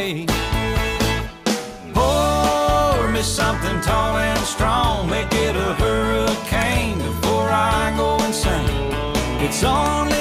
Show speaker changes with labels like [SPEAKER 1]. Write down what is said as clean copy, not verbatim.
[SPEAKER 1] way. Pour me something tall and strong, make it a hurricane before I go insane. It's only